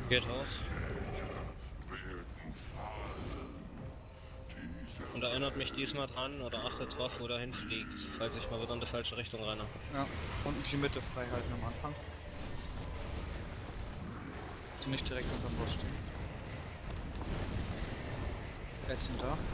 Geht raus. Und erinnert mich diesmal dran oder achtet drauf, wo der hinfliegt, falls ich mal wieder in die falsche Richtung renne. Ja, und die Mitte frei halten am Anfang. Also nicht direkt unterm Boss stehen. Jetzt sind da.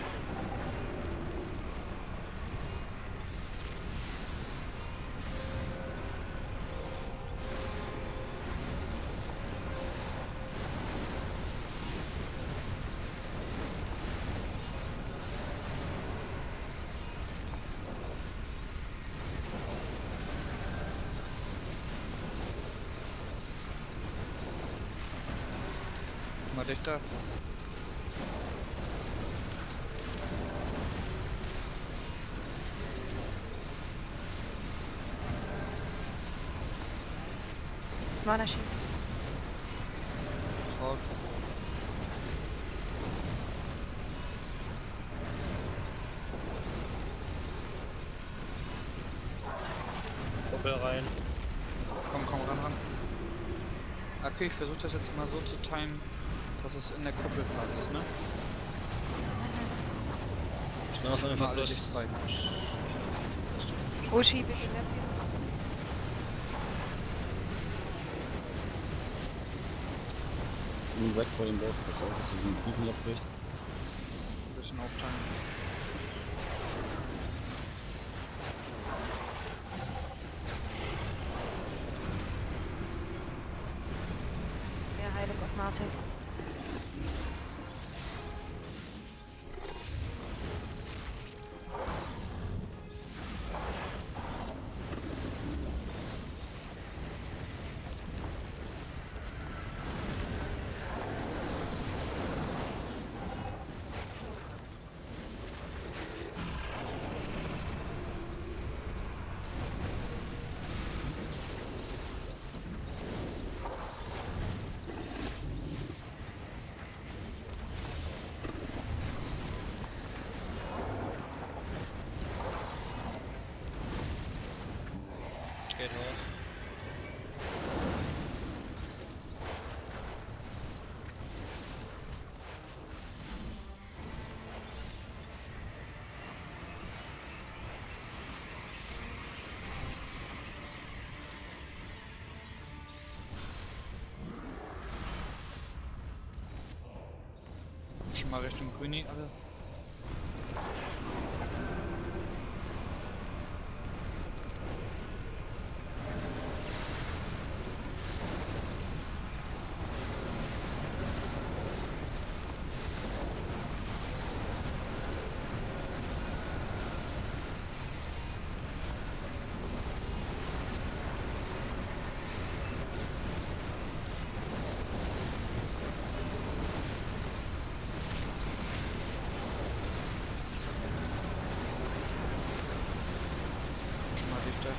Mal dichter. Mana Shield. Raus. Kuppel rein. Komm, ran. Okay, ich versuche das jetzt mal so zu timen, dass es in der Kuppelphase ist, ne? Ich mach Immer einfach alle bloß. dicht frei. Ushi, bitte left. Weg vor dem Boss, das auch, dass sie den Kuchen abbricht. Ein bisschen aufteilen. Mehr Heilung auf Martin. Geht raus. Schon mal Richtung Grüni alle. Schon mal dichter.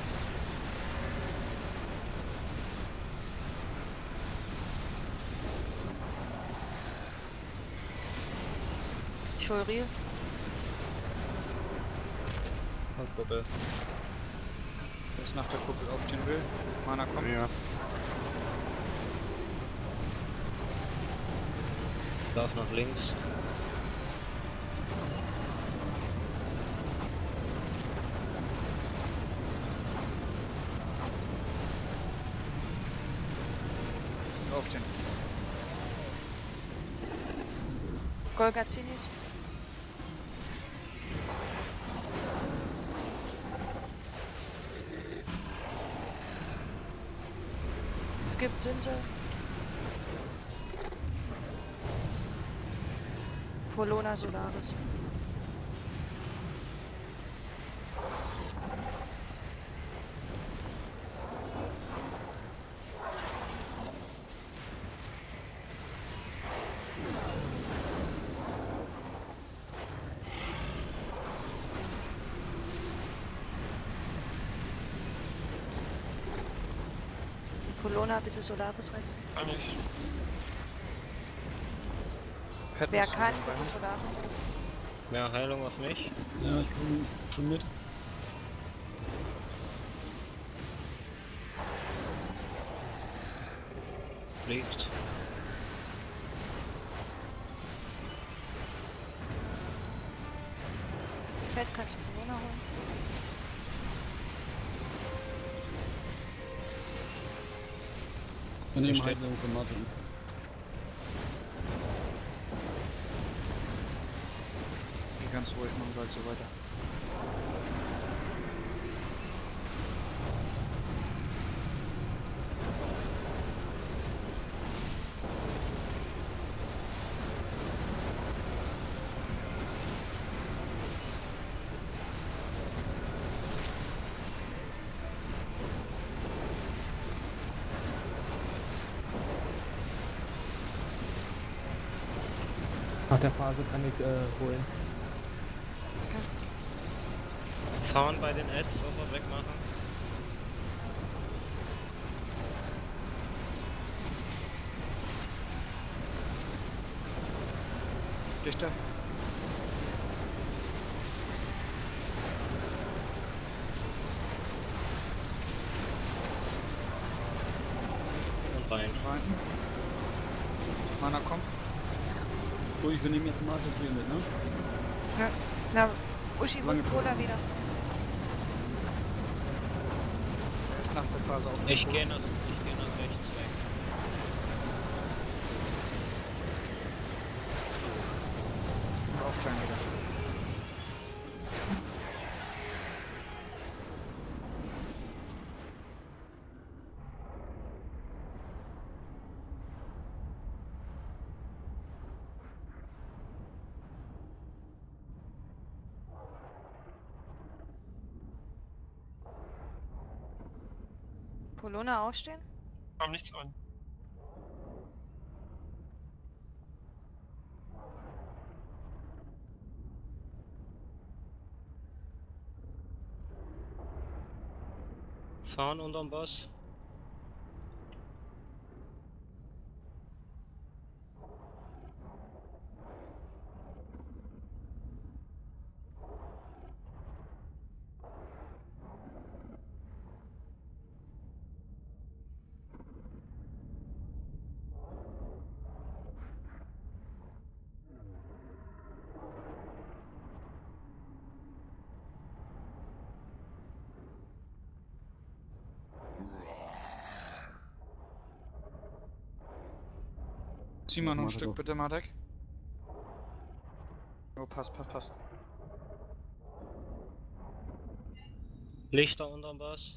Ich feueriere. Und Kuppel. Wer ist nach der Kuppel auf den will. Mana kommt. Ja. Lauf nach links. Auf den. Golgazinis. Skip Sinte. Polona Solaris. Polona, bitte Solaris reizen. Kann ich. Wer Padmus kann, ist dabei. bitte Solaris reizen. Mehr Heilung auf mich. Ja, ich komme schon mit. Fliegt. Fett kannst du Polona holen. Wir nehmen Steht. halt eine Automatik. Geh ganz ruhig, machen gleich so weiter. Nach der Phase kann ich holen. Fahren bei den Ads sofort wegmachen. Dichter. Und rein. Rein. Mana kommt. Ruhig, wir nehmen jetzt Martin hier mit, ne? Ja. Na, Uschi Lange holt Cola wieder. Erst nach der Phase auf. Ich gehe nach rechts weg. Und aufteilen wieder. Polona aufstehen. Komm nichts an. Fahren unterm Boss. Zieh mal noch ein Mach Stück doch. bitte, Marek. Oh, passt. Lichter unterm Boss.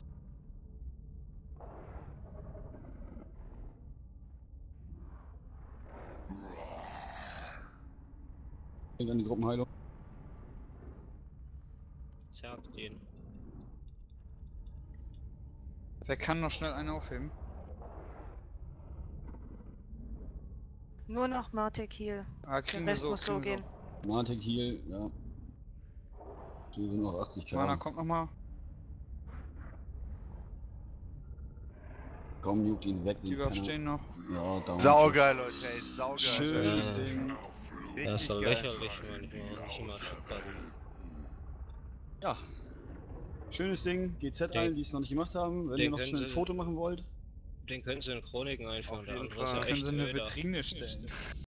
Dann die Gruppenheilung. Zerrt ihn. Wer kann noch schnell einen aufheben? Nur noch Martek Heal. Ah, Der kriegen wir Rest so, muss so kriegen wir gehen. Martek Heal, ja. Wir sind noch 80 so. Mana K. kommt nochmal. Kaum juckt ihn weg. Die den überstehen noch. Penner. Ja, down. Saugeil, Leute, ey, saugeil. Schönes Ja. Ding. Das ist Richtig doch geil. lächerlich, manchmal. Nicht immer Schockbutton. Ja. Schönes Ding. GZ Den- allen, die es noch nicht gemacht haben. Wenn den ihr noch können schnell ein Sie- Foto machen wollt. Den können Sie in Chroniken einführen, Auf der jeden andere ist Fall. ja Können echt sie eine öder. Vitrine stellen.